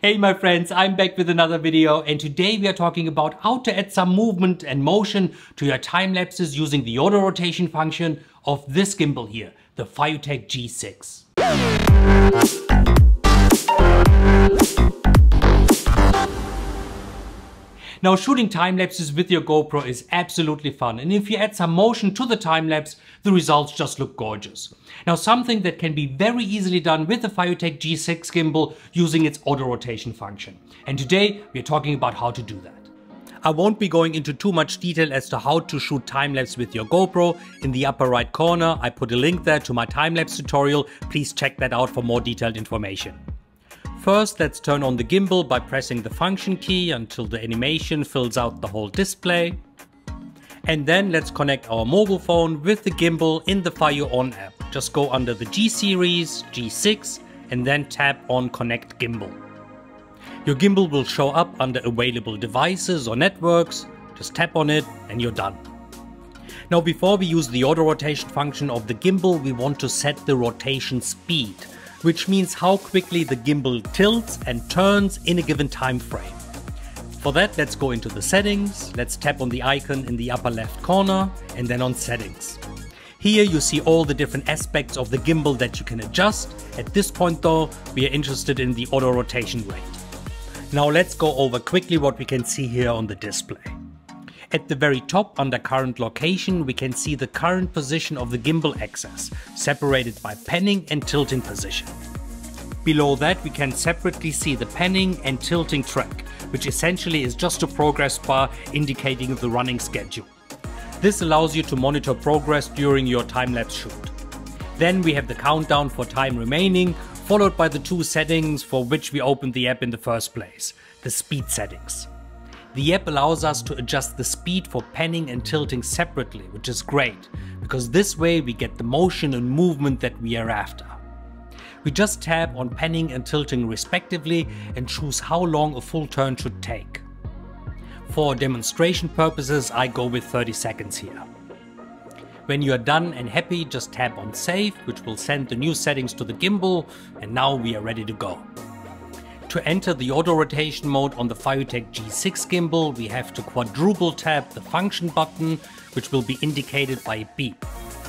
Hey my friends, I'm back with another video, and today we are talking about how to add some movement and motion to your time lapses using the auto rotation function of this gimbal here, the Fiutech G6. Now, shooting time lapses with your GoPro is absolutely fun, and if you add some motion to the time lapse, the results just look gorgeous. Now, something that can be very easily done with the Fiutech G6 gimbal using its auto rotation function. And today we are talking about how to do that. I won't be going into too much detail as to how to shoot time lapse with your GoPro. In the upper right corner, I put a link there to my time lapse tutorial. Please check that out for more detailed information. First, let's turn on the gimbal by pressing the function key until the animation fills out the whole display. And then let's connect our mobile phone with the gimbal in the FiuOn app. Just go under the G series, G6, and then tap on Connect Gimbal. Your gimbal will show up under available devices or networks. Just tap on it and you're done. Now, before we use the auto rotation function of the gimbal, we want to set the rotation speed, which means how quickly the gimbal tilts and turns in a given time frame. For that, let's go into the settings, let's tap on the icon in the upper left corner and then on settings. Here you see all the different aspects of the gimbal that you can adjust. At this point though, we are interested in the auto rotation rate. Now let's go over quickly what we can see here on the display. At the very top under current location, we can see the current position of the gimbal axis, separated by panning and tilting position. Below that, we can separately see the panning and tilting track, which essentially is just a progress bar indicating the running schedule. This allows you to monitor progress during your time-lapse shoot. Then we have the countdown for time remaining, followed by the two settings for which we opened the app in the first place, the speed settings. The app allows us to adjust the speed for panning and tilting separately, which is great, because this way we get the motion and movement that we are after. We just tap on panning and tilting respectively and choose how long a full turn should take. For demonstration purposes, I go with 30 seconds here. When you are done and happy, just tap on Save, which will send the new settings to the gimbal, and now we are ready to go. To enter the auto rotation mode on the Fiutech G6 gimbal, we have to quadruple tap the function button, which will be indicated by a beep.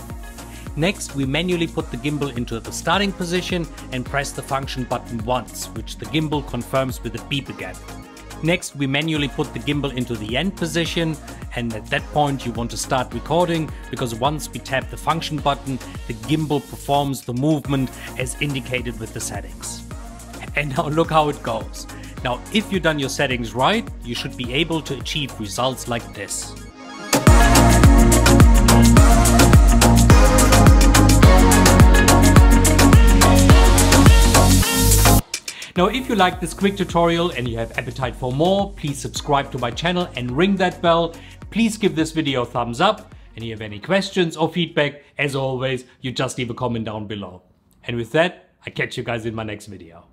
Next, we manually put the gimbal into the starting position and press the function button once, which the gimbal confirms with a beep again. Next, we manually put the gimbal into the end position, and at that point you want to start recording, because once we tap the function button, the gimbal performs the movement as indicated with the settings. And now look how it goes. Now, if you've done your settings right, you should be able to achieve results like this. Now, if you like this quick tutorial and you have appetite for more, please subscribe to my channel and ring that bell. Please give this video a thumbs up, and if you have any questions or feedback, as always, you just leave a comment down below. And with that, I catch you guys in my next video.